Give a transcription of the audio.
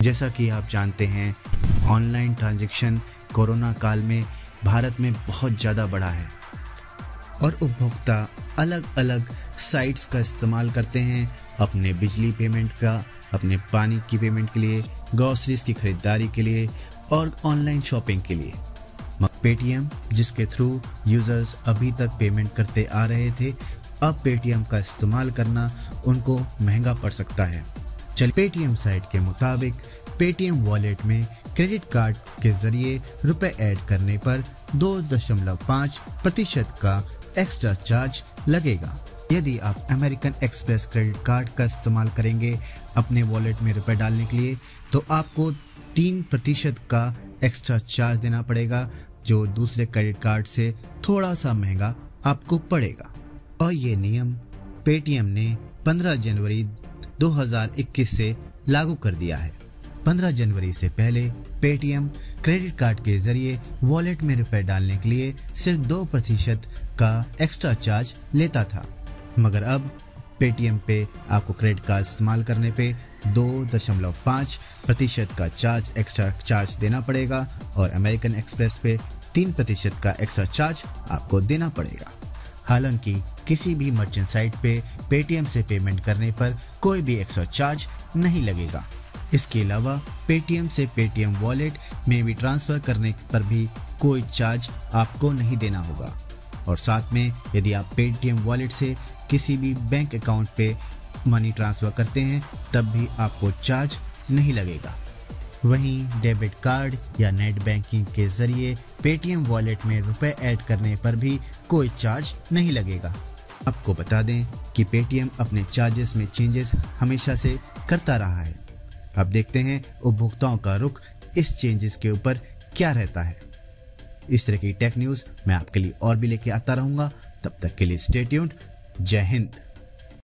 जैसा कि आप जानते हैं, ऑनलाइन ट्रांजैक्शन कोरोना काल में भारत में बहुत ज़्यादा बढ़ा है और उपभोक्ता अलग अलग साइट्स का इस्तेमाल करते हैं अपने बिजली पेमेंट का, अपने पानी की पेमेंट के लिए, ग्रोसरीज की खरीदारी के लिए और ऑनलाइन शॉपिंग के लिए। पेटीएम, जिसके थ्रू यूज़र्स अभी तक पेमेंट करते आ रहे थे, अब पेटीएम का इस्तेमाल करना उनको महंगा पड़ सकता है। चलिए, पेटीएम साइट के मुताबिक पेटीएम वॉलेट में क्रेडिट कार्ड के जरिए रुपए ऐड करने पर 2.5% का एक्स्ट्रा चार्ज लगेगा। यदि आप अमेरिकन एक्सप्रेस क्रेडिट कार्ड का इस्तेमाल करेंगे अपने वॉलेट में रुपए डालने के लिए, तो आपको 3% का एक्स्ट्रा चार्ज देना पड़ेगा, जो दूसरे क्रेडिट कार्ड से थोड़ा सा महंगा आपको पड़ेगा। और ये नियम पेटीएम ने 15 जनवरी 2021 से लागू कर दिया है। 15 जनवरी से पहले पेटीएम क्रेडिट कार्ड के जरिए वॉलेट में रुपए डालने के लिए सिर्फ 2% का एक्स्ट्रा चार्ज लेता था, मगर अब पेटीएम पे आपको क्रेडिट कार्ड इस्तेमाल करने पे 2.5% का एक्स्ट्रा चार्ज देना पड़ेगा और अमेरिकन एक्सप्रेस पे 3% का एक्स्ट्रा चार्ज आपको देना पड़ेगा। हालांकि किसी भी मर्चेंट साइट पे पेटीएम से पेमेंट करने पर कोई भी एक्स्ट्रा चार्ज नहीं लगेगा। इसके अलावा पेटीएम से पेटीएम वॉलेट में भी ट्रांसफ़र करने पर भी कोई चार्ज आपको नहीं देना होगा। और साथ में यदि आप पेटीएम वॉलेट से किसी भी बैंक अकाउंट पे मनी ट्रांसफ़र करते हैं, तब भी आपको चार्ज नहीं लगेगा। वहीं डेबिट कार्ड या नेट बैंकिंग के ज़रिए पेटीएम वॉलेट में रुपए ऐड करने पर भी कोई चार्ज नहीं लगेगा। आपको बता दें कि पेटीएम अपने चार्जेस में चेंजेस हमेशा से करता रहा है। अब देखते हैं उपभोक्ताओं का रुख इस चेंजेस के ऊपर क्या रहता है। इस तरह की टेक न्यूज़ मैं आपके लिए और भी लेके आता रहूँगा। तब तक के लिए स्टे ट्यून्ड। जय हिंद।